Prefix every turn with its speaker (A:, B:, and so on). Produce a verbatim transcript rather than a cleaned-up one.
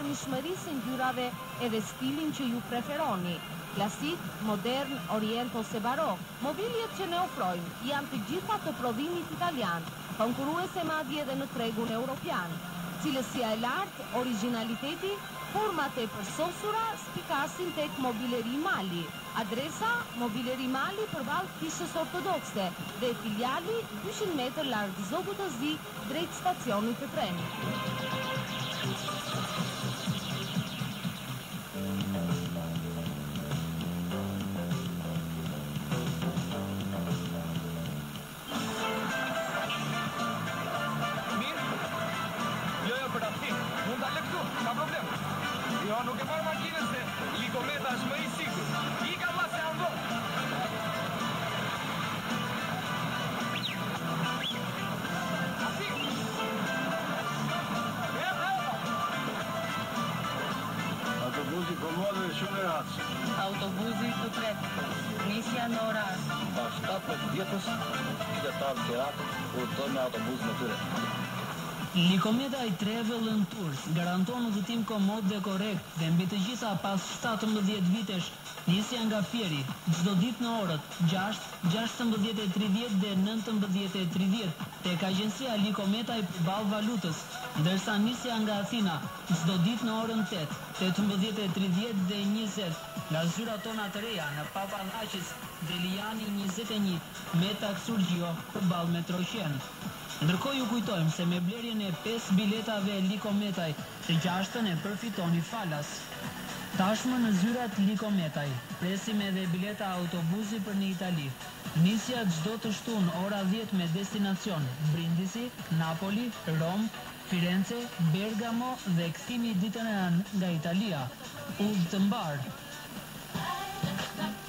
A: pranishmërisë ngjyrave edhe stilin që ju preferoni. Klasik, modern, orient ose barok, mobiljet që ne ofrojmë janë të gjitha të prodhimit italian, konkuruese madje edhe në tregun europian. Cilësia e lartë, originaliteti, format e përsosura spikasin tek Mobileri Mali. Adresa, Mobileri Mali përballë kishës ortodokse dhe filiali dyqind metër larg zogut të zi drejt stacionit të trenit.
B: Jo, nuk e marrë makinën se Likometa është më i sigur. Ika ma se andon. Asi. E, bravo.
C: Autobusi komode dhe shumë e ratës.
D: Autobusi të tretë. Nisja në orar.
C: Pas shtatëdhjetë vjetës, qytetarë të Irak udhëtojnë me autobus në tyre.
E: Likometa i Travel and Tours garanton udhëtim komod dhe korrekt dhe mbi të gjitha pas shtatëmbëdhjetë vitesh, nisja nga Fieri, çdo ditë në orët gjashtë, gjashtëmbëdhjetë e tridhjetë dhe nëntëmbëdhjetë e tridhjetë tek agjencia Likometa i përballë valutës, ndërsa nisja nga Athina çdo ditë në orën tetë, tetëmbëdhjetë e tridhjetë dhe njëzet nga zyrat tona të reja në Papallaqis, Deliani njëzet e një, Meta Surgjio përballë Metroqen. Ndërkohë ju kujtojmë se me blerjen e pesë biletave Likometaj, të gjashtën e përfitoni falas. Tashmë në zyrat Likometaj, presim edhe bileta autobusi për në Itali. Nisja çdo të shtunë ora dhjetë me destinacion Brindisi, Napoli, Rom, Firenze, Bergamo dhe kthimi ditën e anë nga Italia. Udhë të mbarë.